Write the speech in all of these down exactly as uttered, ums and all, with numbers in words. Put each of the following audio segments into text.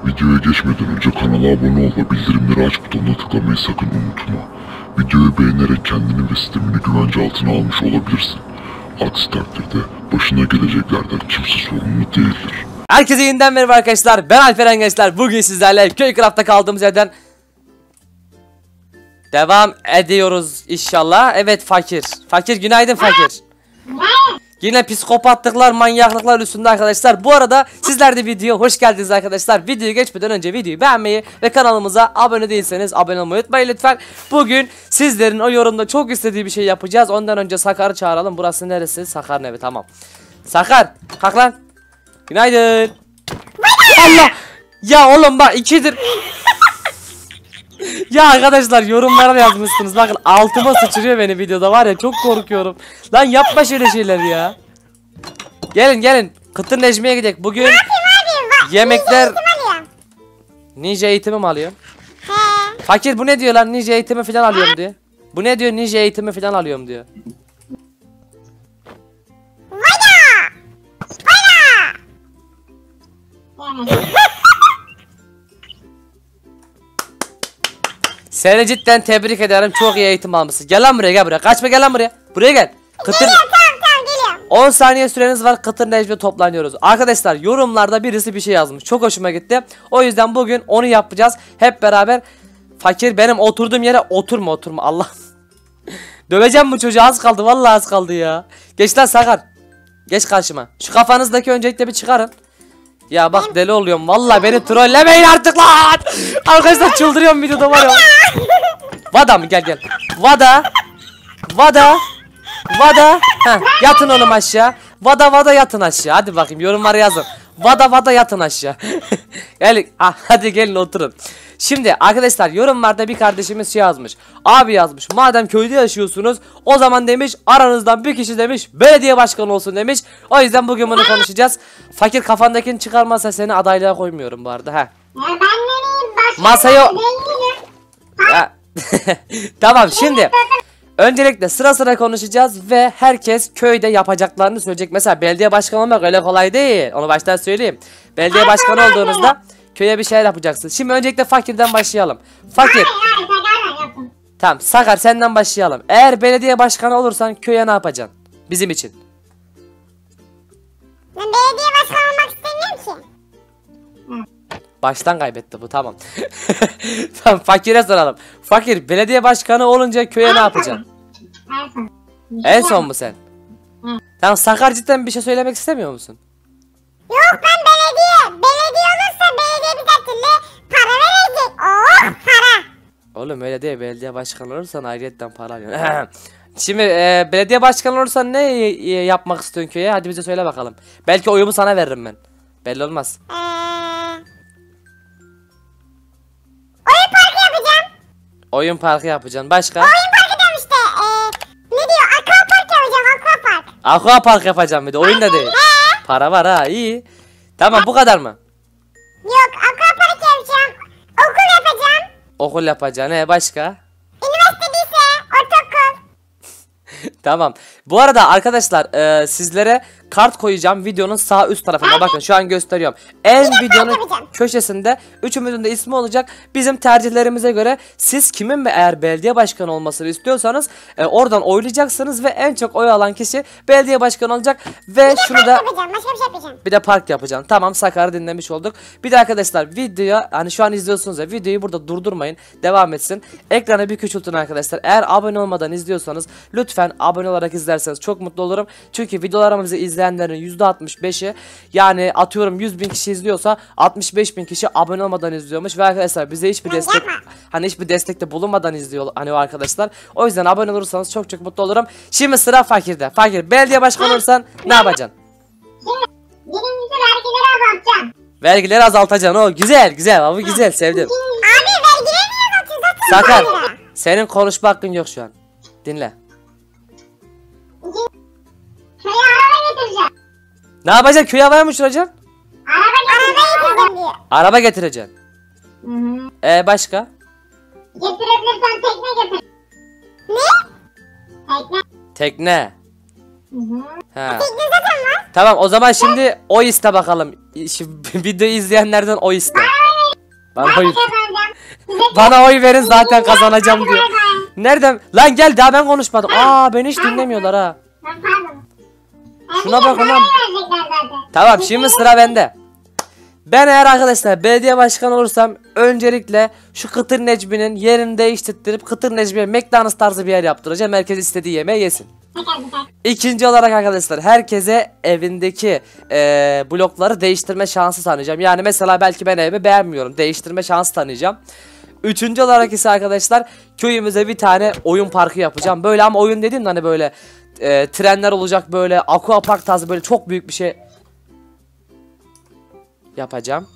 Videoya geçmeden önce kanala abone ol ve bildirimleri aç butonuna tıklamayı sakın unutma. Videoyu beğenerek kendini ve sistemini güvence altına almış olabilirsin. Aksi takdirde başına geleceklerden kimse sorumlu değildir. Herkese yeniden merhaba arkadaşlar. Ben Alperen gençler. Bugün sizlerle Köycraft'ta kaldığımız yerden devam ediyoruz inşallah. Evet fakir. Fakir günaydın fakir. Yine psikopatlıklar, manyaklıklar üstünde arkadaşlar. Bu arada sizler de videoya hoş geldiniz arkadaşlar. Videoyu geçmeden önce videoyu beğenmeyi ve kanalımıza abone değilseniz abone olmayı unutmayın lütfen. Bugün sizlerin o yorumda çok istediği bir şey yapacağız. Ondan önce Sakar'ı çağıralım. Burası neresi? Sakar'ın evi, tamam. Sakar kalk lan. Günaydın. Allah. Ya oğlum bak ikidir. Ya arkadaşlar yorumlara da yazmışsınız. Bakın altıma sıçrıyor beni videoda, var ya çok korkuyorum. Lan yapma şöyle şeyler ya. Gelin gelin. Kıtır Necmi'ye gidelim. Bugün ne yapayım abi? Yemekler. Ninja eğitimi, ninja eğitimi mi alıyorsun? He. Fakir bu ne diyor lan? Ninja eğitimi falan alıyorum diyor. Bu ne diyor? Ninja eğitimi falan alıyorum diyor. Vada! Vada! Seni cidden tebrik ederim. Çok iyi eğitim almışsın. Gel lan buraya, gel buraya. Kaçma, gel lan buraya. Buraya gel. Kıtır... Geliyorum, tamam tamam geliyorum. on saniye süreniz var. Kıtır Necmi toplanıyoruz. Arkadaşlar yorumlarda birisi bir şey yazmış. Çok hoşuma gitti. O yüzden bugün onu yapacağız. Hep beraber. Fakir benim oturduğum yere oturma oturma. Allah. Döveceğim bu çocuğu, az kaldı. Vallahi az kaldı ya. Geç lan Sakar. Geç karşıma. Şu kafanızdaki öncelikle bir çıkarın. Ya bak deli oluyorum. Vallahi beni trollemeyin artık lan. Arkadaşlar çıldırıyorum videoda, var ya. Vada mı? Gel gel. Vada. Vada. Vada. Heh, yatın oğlum aşağı. Vada vada yatın aşağı. Hadi bakayım yorumları yazın. Vada vada yatın aşağı. Gelin. Ah, hadi gelin oturun. Şimdi arkadaşlar yorumlarda bir kardeşimiz şey yazmış. Abi yazmış. Madem köyde yaşıyorsunuz, o zaman demiş aranızdan bir kişi demiş belediye başkanı olsun demiş. O yüzden bugün bunu konuşacağız. Fakir kafandakini çıkarmazsa seni adaylığa koymuyorum bu arada. He. Ya ben nereyim? Masaya... Tamam şimdi. Öncelikle sıra sıra konuşacağız ve herkes köyde yapacaklarını söyleyecek. Mesela belediye başkanı olmak öyle kolay değil. Onu baştan söyleyeyim. Belediye başkanı olduğunuzda köye bir şeyler yapacaksın. Şimdi öncelikle fakirden başlayalım. Fakir. Tamam Sakar senden başlayalım. Eğer belediye başkanı olursan köye ne yapacaksın? Bizim için. Ben belediye başkanı olmak istemiyorum ki. Baştan kaybetti bu, tamam. Tamam fakire soralım. Fakir belediye başkanı olunca köye ne yapacaksın? En son. En son mu sen? Tamam Sakar cidden bir şey söylemek istemiyor musun? Yok ben belediye. Belediye olursa belediye bir de türlü para verecek. Oh para. Oğlum öyle değil, belediye başkanı olursan ayrıyetten para alıyorsun. Şimdi e, belediye başkanı olursan ne e, yapmak istiyorsun köye? Hadi bize söyle bakalım. Belki oyumu sana veririm ben. Belli olmaz. Ee, oyun parkı yapacağım. Oyun parkı yapacaksın. Başka? Oyun parkı diyorum işte. Ee, ne diyor? Aqua park yapacağım. Aqua park. Aqua park yapacağım bir de. Oyun da değil. He. Para var ha, iyi. Tamam bu kadar mı? Yok aqua park yapacağım. Okul yapacağım. Okul yapacaksın. He, başka? Üniversite lise. Ortaokul. Tamam. Bu arada arkadaşlar e, sizlere kart koyacağım videonun sağ üst tarafına. Bakın şu an gösteriyorum. En videonun köşesinde üçümüzün de ismi olacak. Bizim tercihlerimize göre siz kimin ve eğer belediye başkanı olmasını istiyorsanız e, oradan oylayacaksınız ve en çok oy alan kişi belediye başkanı olacak. Ve Bir de şunu park da yapacağım. Başka bir şey yapacağım. bir de park yapacaksın. Tamam Sakar'ı dinlemiş olduk. Bir de arkadaşlar videoya hani şu an izliyorsunuz ya, videoyu burada durdurmayın. Devam etsin. Ekrana bir küçültün arkadaşlar. Eğer abone olmadan izliyorsanız lütfen abone olarak izlerseniz çok mutlu olurum. Çünkü videolarımızı izleyenlerin yüzde altmış beşi yani atıyorum yüz bin kişi izliyorsa altmış beş bin kişi abone olmadan izliyormuş. Ve arkadaşlar bize hiçbir destek hani hiçbir destekte bulunmadan izliyor hani o arkadaşlar. O yüzden abone olursanız çok çok mutlu olurum. Şimdi sıra Fakir'de. Fakir belediye başkanı olursan ne yapacaksın? Birincisi vergileri azaltacağım. Vergileri azaltacaksın. O güzel güzel abi, güzel sevdim. Abi vergileri niye azaltıyorsun? Sakar senin konuşma hakkın yok şu an. Dinle. Köye araba getireceğim. Ne yapacaksın? Köye havaya mı uçuracaksın? Araba getireceğim diyor. Araba getireceksin. Hı hı. Ee başka? Getirebilirsen tekne getir. Ne? Tekne. Tekne. Hı hı. He. Tekne zaten var. Tamam o zaman şimdi oy iste bakalım. Şimdi videoyu izleyenlerden oy iste. Araba Bana Ben oy, de kazanacağım. Size bana oy verin zaten kazanacağım Hadi diyor. bay bay. Nereden? Lan gel daha ben konuşmadım. Aa beni hiç dinlemiyorlar ha. Ben pardon. Ben Şuna biliyorum, bakın bana lan. verecekler zaten. Tamam şimdi sıra bende. Ben eğer arkadaşlar belediye başkanı olursam öncelikle şu Kıtır Necmi'nin yerini değiştirip Kıtır Necmi'ye McDonald's tarzı bir yer yaptıracağım. Herkes istediği yemeği yesin. Tekrar bir tane. İkinci olarak arkadaşlar herkese evindeki eee, blokları değiştirme şansı tanıyacağım. Yani mesela belki ben evimi beğenmiyorum. Değiştirme şansı tanıyacağım. Üçüncü olarak ise arkadaşlar köyümüze bir tane oyun parkı yapacağım. Böyle ama oyun dediğim de hani böyle eee, trenler olacak, böyle aqua park tarzı böyle çok büyük bir şey yapacağım.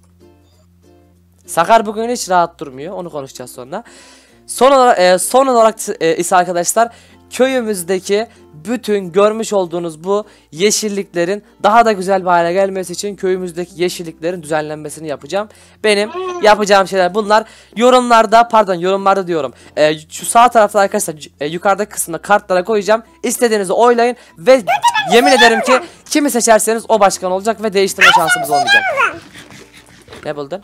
Sakar bugün hiç rahat durmuyor. Onu konuşacağız sonra. Son olarak, e, son olarak e, ise arkadaşlar köyümüzdeki bütün görmüş olduğunuz bu yeşilliklerin daha da güzel bir hale gelmesi için köyümüzdeki yeşilliklerin düzenlenmesini yapacağım. Benim yapacağım şeyler bunlar. Yorumlarda, pardon yorumlarda diyorum. E, şu sağ tarafta arkadaşlar e, yukarıdaki kısmına kartlara koyacağım. İstediğinizi oylayın ve yemin ederim ki kimi seçerseniz o başkan olacak ve değiştirme şansımız olmayacak. Ne buldun?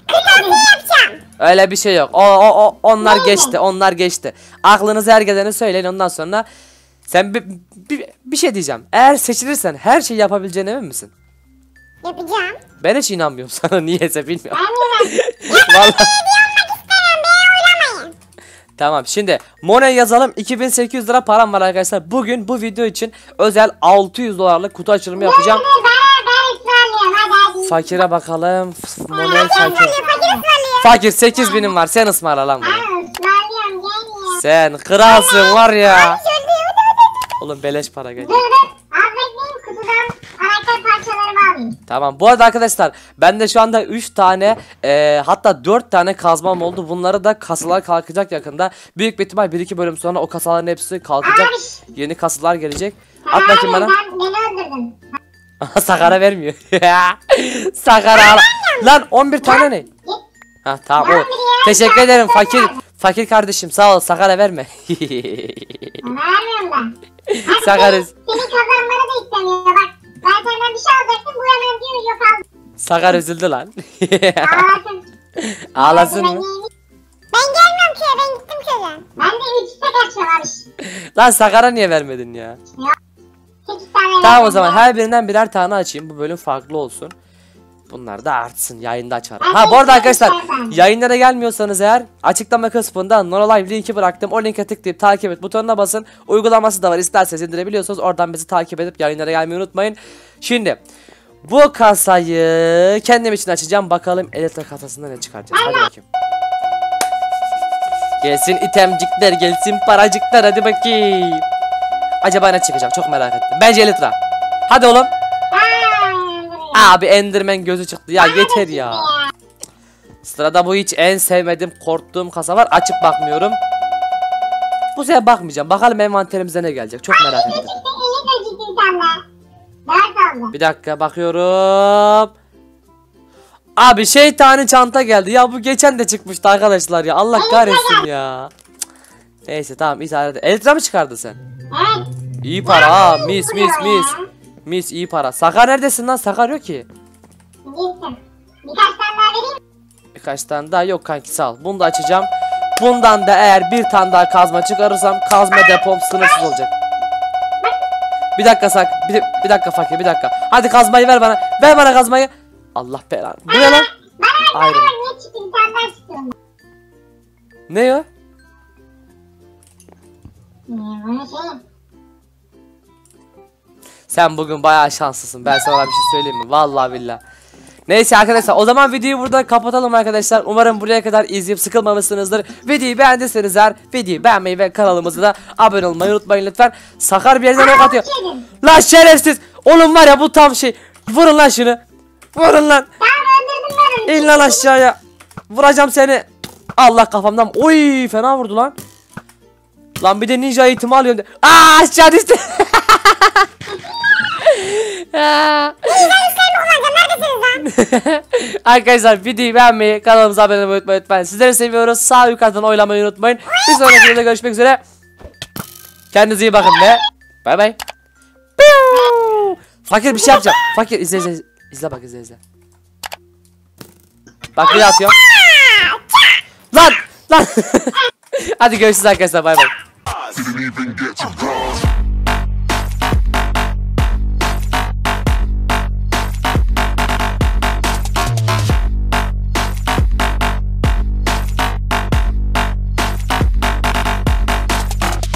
Öyle bir şey yok. O, o, o onlar geçti. Onlar geçti. Aklınızı her geleni söyleyin ondan sonra. Sen bir, bir, bir şey diyeceğim. Eğer seçilirsen her şeyi yapabileceğine emin misin? Yapacağım. Ben hiç inanmıyorum sana niyeyse bilmiyorum. Ben de Vallahi. istemem. Beni oylamayın. Tamam şimdi Mon'e yazalım. iki bin sekiz yüz lira param var arkadaşlar. Bugün bu video için özel altı yüz dolarlık kutu açılımı yapacağım. Ben, ben ısmarlıyorum. Hadi hadi. Fakire bakalım. Mon'e Ben fakir. ısmarlıyorum. Fakir ısmarlıyorum. Fakir sekiz binim var. Sen ısmarla lan bunu. Ben ısmarlıyorum. Gel ya. Sen kralsın var ya. Şöyle dur Oğlum beleş para gel. dur. Dur dur. Az bekleyin kutudan anahtar parçalarımı alayım. Tamam. Bu arada arkadaşlar bende şu anda üç tane e, hatta dört tane kazmam oldu. Bunları da kasalar kalkacak yakında. Büyük bir ihtimal bir iki bölüm sonra o kasaların hepsi kalkacak. Abi. Yeni kasalar gelecek. At bakayım bana. Sen beni öldürdün. Sakara vermiyor. Sakara al. Lan on bir tane ne? Ha tamam o. Teşekkür ederim fakir. Fakir kardeşim sağ ol. Sakara verme. Vermiyorum ben. Hadi Sakarız. Senin, senin kazanmanı da istemiyor. Bak ben senden bir şey alacaktım. Bu hemen diyor yok al. Sakar üzüldü lan. Ağlasın. Ağlasın mı? Ben gelmiyorum köye. Ben gittim köye. Ben de üç tek açıyorum abi. Lan Sakara niye vermedin ya? sekiz tane Tamam o verdim zaman ya. her birinden birer tane açayım. Bu bölüm farklı olsun. Bunlar da artsın. Yayında açarım. Ha bu arada arkadaşlar yayınlara gelmiyorsanız eğer açıklama kısmında Nonolive linki bıraktım. O linke tıklayıp takip et butonuna basın. Uygulaması da var. İsterseniz indirebiliyorsunuz. Oradan bizi takip edip yayınlara gelmeyi unutmayın. Şimdi bu kasayı kendim için açacağım. Bakalım elektrik kasasında ne çıkaracağız. Hadi bakayım. Gelsin itemcikler, gelsin paracıklar. Hadi bakayım. Acaba ne çıkacak? Çok merak ettim. Bence Elytra. Hadi oğlum. Abi Enderman gözü çıktı ya yeter ya. Sırada bu hiç en sevmediğim korktuğum kasa var. Açıp bakmıyorum. Bu sefer bakmayacağım. Bakalım envanterimize ne gelecek. Çok merak ettim. Bir dakika bakıyorum. Abi şeytani çanta geldi. Ya bu geçen de çıkmıştı arkadaşlar ya. Allah kahretsin ya. Neyse tamam idare et. Elytra mı çıkardın sen? Evet. İyi para ha. Mis mis mis. Mis iyi para. Sakar neredesin lan? Sakar yok ki. Gittim. Birkaç tane daha vereyim. Birkaç tane daha yok kanki sağ ol. Bunu da açacağım. Bundan da eğer bir tane daha kazma çıkarırsam kazma depom sınırsız olacak. Bir dakika sak. Bir, bir dakika fakir bir dakika. Hadi kazmayı ver bana. Ver bana kazmayı. Allah belanı. Bu ne lan? Bana Ayrı. bana niye çıktı? Bir tane daha çıktı. Ne o? Bunu şey. Sen bugün bayağı şanslısın. Ben sana bir şey söyleyeyim mi? Vallahi billahi. Neyse arkadaşlar o zaman videoyu burada kapatalım arkadaşlar. Umarım buraya kadar izleyip sıkılmamışsınızdır. Videoyu beğendiyseniz eğer videoyu beğenmeyi ve kanalımıza da abone olmayı unutmayın lütfen. Sakar bir yerden ok atıyor. Lan şerefsiz. Oğlum var ya bu tam şey. Vurun lan şunu. Vurun lan. Tamam öldürdüm ben. İn lan aşağıya. Vuracağım seni. Allah kafamdan. Oy fena vurdu lan. Lan bir de ninja eğitimi alıyorum. De. Aa aşağı düştü. Arkadaşlar videoyu beğenmeyi, kanalımıza abone olmayı unutmayın lütfen. Sizleri seviyoruz. Sağ yukarıdan oylamayı unutmayın. Bir sonraki videoda görüşmek üzere. Kendinize iyi bakın ve bay bay. Fakir bir şey yapacağım. Fakir izle izle. İzle bak izle izle. Bak bir daha atıyorum. Lan. Hadi görüşürüz arkadaşlar bay bay. Didn't even get to